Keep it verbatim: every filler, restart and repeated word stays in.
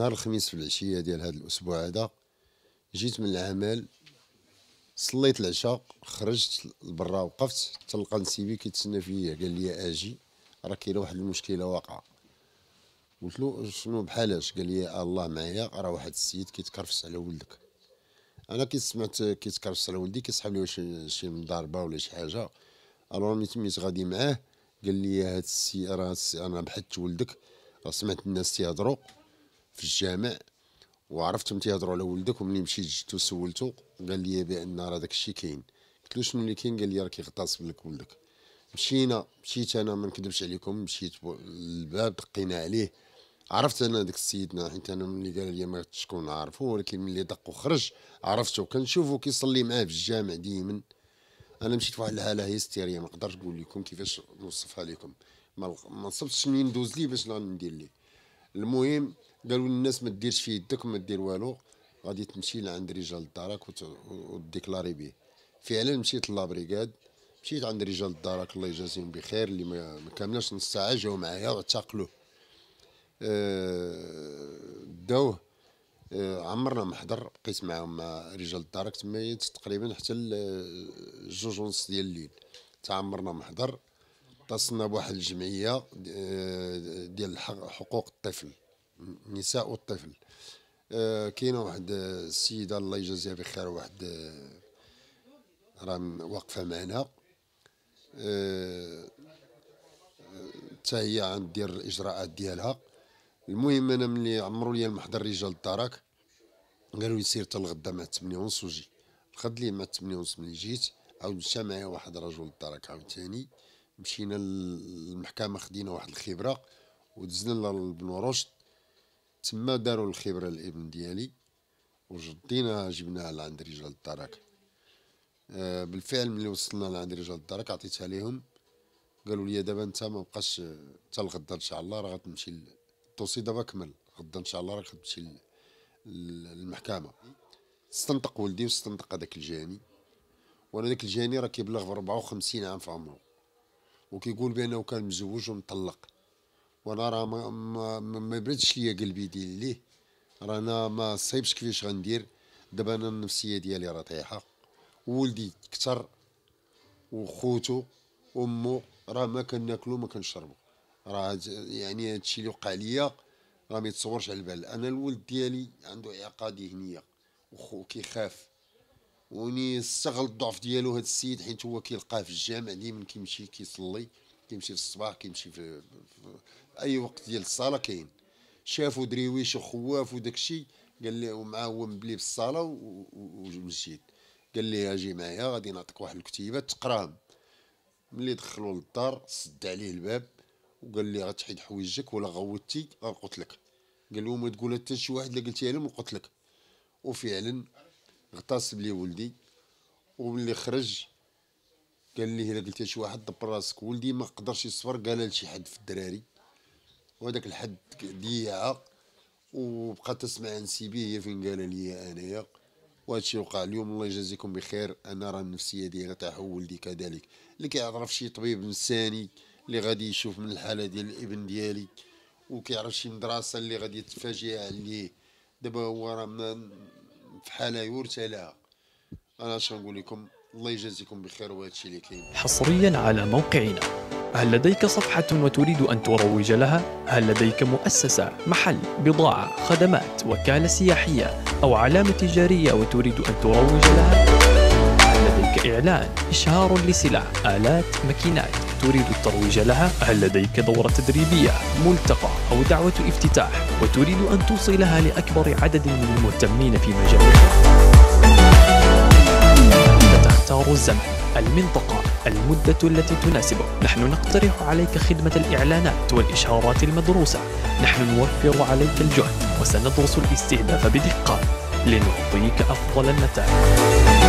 نهار الخميس في العشيه ديال هذا الاسبوع هذا جيت من العمل، صليت العشاء، خرجت لبرا، وقفت تلقى نسيبي كيتسنى فيا، قال لي اجي راه كاينه واحد المشكله واقعه. قلت له شنو بحالاش؟ قال لي الله معايا، راه واحد السيد كيتكرفس على ولدك. انا كي سمعت كيتكرفس على ولدي كيسحب لي شي شي مضاربه ولا شي حاجه. الو ملي تميت غادي معاه قال لي هاد السي راه انا بحثت ولدك، راه سمعت الناس تيهضروا في الجامع وعرفتهم تيهضروا على ولدك، وملي مشيت جبتو سولتو قال لي بان راه داك الشيء كاين. قلت له شنو اللي كاين؟ قال لي راه كيغتصب لك ولدك. مشينا مشيت انا ما نكذبش عليكم، مشيت للباب دقينا عليه، عرفت انا داك السيدنا حيت انا ملي قال لي ما شكون عارفو، ولكن ملي دق وخرج عرفتو، كنشوفو كيصلي معاه في الجامع ديما. انا مشيت فواحد الحاله هيستيريا ما نقدرش نقول لكم كيفاش نوصفها لكم، ما ما نصبتش منين ندوز ليه باش ندير ليه. المهم قالوا للناس ما ديرش في يدك وما دير والو، غادي تمشي لعند رجال الدرك وتديكلاري به. فعلا مشيت لابريكاد، مشيت عند رجال الدرك الله يجازيهم بخير، اللي ما كاملاش نص ساعه جاو معايا واعتقلوه. أه داوه، أه عمرنا محضر، بقيت معاهم مع رجال الدرك تما تقريبا حتى جوج ونص ديال الليل، تعمرنا محضر. اتصلنا بواحد الجمعيه ديال حقوق الطفل، النساء والطفل. أه كاينه واحد السيده الله يجازيها بخير، واحد راه واقفه معنا، حتى أه هي غندير الاجراءات ديالها. المهم انا ملي عمروا لي المحضر رجال الدرك قالوا لي سير حتى الغدا مع ثمانية ونص وجي. خد لي مع ثمانية ونص ملي جيت عاود مشى معايا واحد رجل الدرك عاوتاني، مشينا للمحكمه، خدينا واحد الخبره ودزنا لبن رشد، تما داروا الخبره الابن ديالي وجدينا جبناها لعند رجال الدرك. آه بالفعل ملي وصلنا لعند رجال الدرك عطيتها ليهم، قالوا لي دابا انت ما بقاش حتى الغدا ان شاء الله راه غتمشي، الدوسي دابا كمل، غدا ان شاء الله راه غتمشي للمحكمه. استنطق ولدي واستنطق هذاك الجاني، وانا ذاك الجاني راه كيبلغ في أربعة وخمسين عام في عمره، وكيقول بانه كان مزوج ومطلق، وانا راه ما ما, ما بردش ليا قلبي ديال ليه، رانا ما صايبش كيفاش غندير. دابا انا النفسيه ديالي راه طايحه، ولدي كثر وخوتو وامو راه ما كناكلو ما كنشربو، راه يعني هادشي اللي وقع ليا راه ما يتصورش على البال. انا الولد ديالي عنده اعاقه ذهنيه وكيخاف، وني استغل الضعف ديالو هذا السيد، حيت هو كيلقاه في الجامع ديما كيمشي كيصلي، كيمشي في الصباح، كيمشي في, في اي وقت ديال الصلاه كاين. شافو دريويش وخواف وداك الشيء، قال لي ومعاه هو مبلي بالصلاه والمسجد، قال لي اجي معايا غادي نعطيك واحد الكتيبات تقراهم. ملي دخلوا للدار سد عليه الباب وقال لي غتحيد حوايجك ولا غوتي غنقتلك. قال له ما تقول حتى شي واحد الا قلتيها لهم نقتلك. وفعلا اغتصب لي ولدي، وملي خرج قال لي الا قلتي شي واحد دبر راسك. ولدي ما قدرش يصبر، قال لشي حد في الدراري، وهذاك الحد ديعه، وبقى تسمع نسيبي هي فين قال لي انايا. وهادشي وقع اليوم الله يجازيكم بخير. انا راه النفسيه ديالي طايحه، ولدي كذلك، اللي كيعرف شي طبيب نفساني اللي غادي يشوف من الحاله ديال الابن ديالي، وكيعرف شي مدرسه اللي غادي تفاجئ عليه. دابا هو راه في حاله يورثى لها. انا اش غنقول لكم، الله يجازيكم بخير. وهادشي اللي كاين حصريا على موقعنا. هل لديك صفحة وتريد أن تروج لها؟ هل لديك مؤسسة، محل، بضاعة، خدمات، وكالة سياحية أو علامة تجارية وتريد أن تروج لها؟ هل لديك إعلان، إشهار لسلع، آلات، ماكينات تريد الترويج لها؟ هل لديك دورة تدريبية، ملتقى أو دعوة افتتاح وتريد أن توصلها لأكبر عدد من المهتمين في مجالك؟ أنت تختار الزمن، المنطقة، المدة التي تناسبك. نحن نقترح عليك خدمة الإعلانات والإشهارات المدروسة. نحن نوفر عليك الجهد وسندرس الاستهداف بدقة لنعطيك أفضل النتائج.